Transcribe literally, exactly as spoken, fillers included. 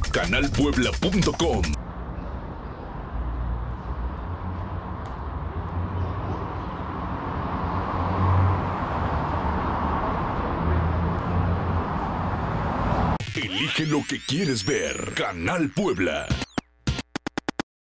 canal puebla punto com. Elige lo que quieres ver. Canal Puebla.